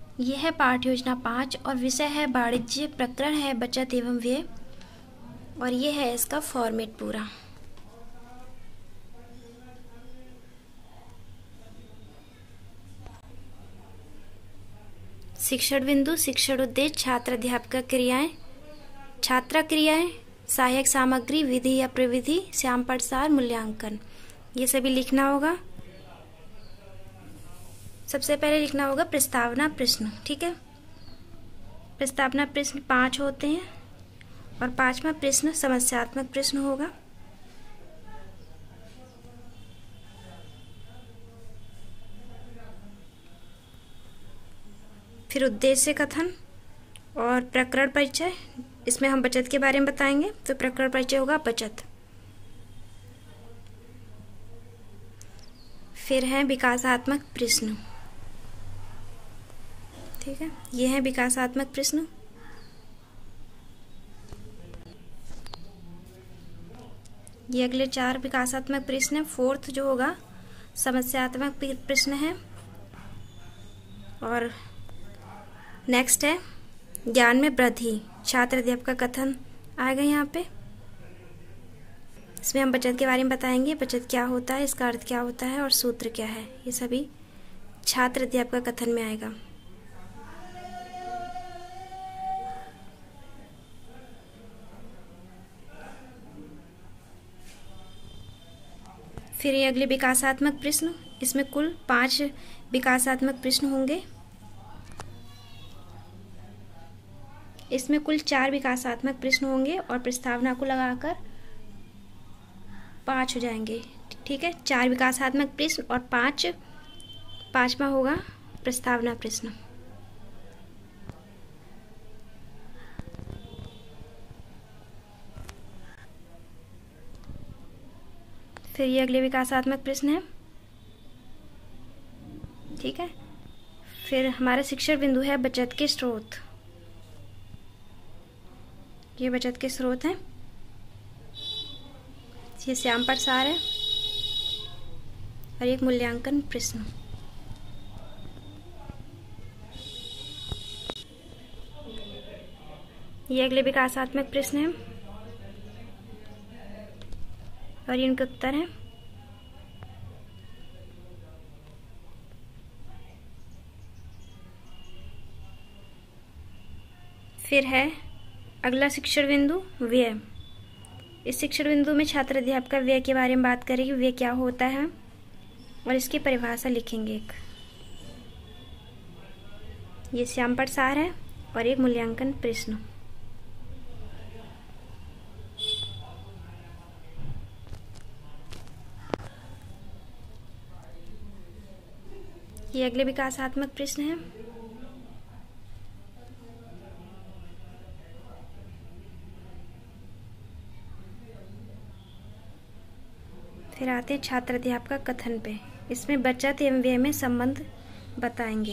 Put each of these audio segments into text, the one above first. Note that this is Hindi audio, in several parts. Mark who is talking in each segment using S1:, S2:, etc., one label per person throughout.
S1: यह है पाठ योजना 5 और विषय है वाणिज्य, प्रकरण है बचत एवं व्यय और ये है इसका फॉर्मेट पूरा। शिक्षण बिंदु, शिक्षण उद्देश्य, छात्र अध्यापक क्रियाएं, छात्रा क्रियाएं, सहायक सामग्री, विधि या प्रविधि, श्याम प्रसार, मूल्यांकन, ये सभी लिखना होगा। सबसे पहले लिखना होगा प्रस्तावना प्रश्न। ठीक है, प्रस्तावना प्रश्न 5 होते हैं और 5वां प्रश्न समस्यात्मक प्रश्न होगा। फिर उद्देश्य कथन और प्रकरण परिचय, इसमें हम बचत के बारे में बताएंगे, तो प्रकरण परिचय होगा बचत। फिर है विकासात्मक प्रश्न। ठीक है, ये है विकासात्मक प्रश्न। ये अगले 4 विकासात्मक प्रश्न है। 4th जो होगा समस्यात्मक प्रश्न है। और नेक्स्ट है ज्ञान में वृद्धि, छात्र अध्यापक का कथन आएगा यहाँ पे। इसमें हम बचत के बारे में बताएंगे, बचत क्या होता है, इसका अर्थ क्या होता है और सूत्र क्या है, ये सभी छात्र अध्यापक का कथन में आएगा। फिर ये अगले विकासात्मक प्रश्न, इसमें कुल 5 विकासात्मक प्रश्न होंगे। इसमें कुल 4 विकासात्मक प्रश्न होंगे और प्रस्तावना को लगाकर 5 हो जाएंगे। ठीक है, 4 विकासात्मक प्रश्न और 5वां होगा प्रस्तावना प्रश्न। फिर ये अगले विकासात्मक प्रश्न है। ठीक है, फिर हमारा शिक्षण बिंदु है बचत के स्रोत। ये बचत के स्रोत हैं। ये श्याम प्रसार है और एक मूल्यांकन प्रश्न। ये अगले विकासात्मक प्रश्न है और ये इनके उत्तर हैं। फिर है अगला शिक्षण बिंदु व्यय। इस शिक्षण बिंदु में छात्र अध्यापक व्यय के बारे में बात करेंगे, व्यय क्या होता है और इसकी परिभाषा लिखेंगे एक। ये श्याम प्रसार है और एक मूल्यांकन प्रश्न। ये अगले विकासात्मक प्रश्न है। फिर आते हैं छात्र अध्यापक कथन पे। इसमें बचत एवं व्यय में संबंध बताएंगे।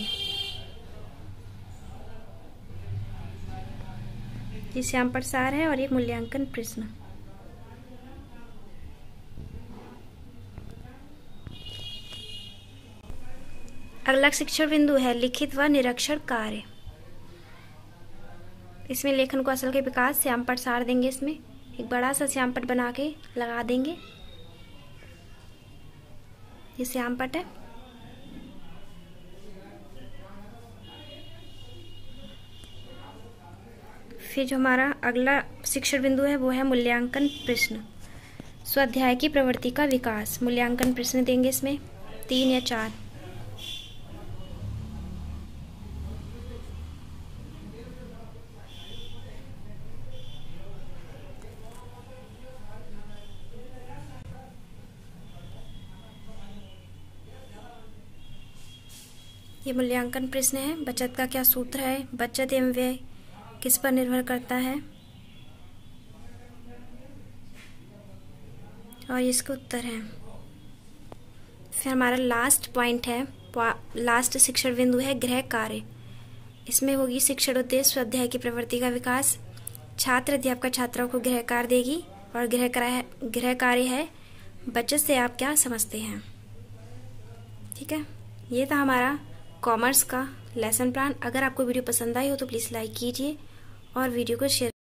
S1: ये श्याम प्रसार है और एक मूल्यांकन प्रश्न। अगला शिक्षण बिंदु है लिखित व निरीक्षण कार्य। इसमें लेखन कौशल के विकास, श्याम प्रसार देंगे। इसमें एक बड़ा सा श्याम पट बना के लगा देंगे। ये श्याम पट है। फिर जो हमारा अगला शिक्षण बिंदु है वो है मूल्यांकन प्रश्न। स्वाध्याय की प्रवृत्ति का विकास, मूल्यांकन प्रश्न देंगे। इसमें 3 या 4। ये मूल्यांकन प्रश्न है। बचत का क्या सूत्र है, बचत एवं व्यय किस पर निर्भर करता है और इसके उत्तर हैं। फिर हमारा लास्ट पॉइंट है, लास्ट शिक्षण बिंदु है गृह कार्य। इसमें होगी शिक्षण उद्देश्य, स्वाध्याय की प्रवृत्ति का विकास, छात्र अध्यापक छात्राओं को गृह कार्य देगी और गृह कार्य है बचत से आप क्या समझते हैं। ठीक है, ये था हमारा कॉमर्स का लेसन प्लान। अगर आपको वीडियो पसंद आई हो तो प्लीज़ लाइक कीजिए और वीडियो को शेयर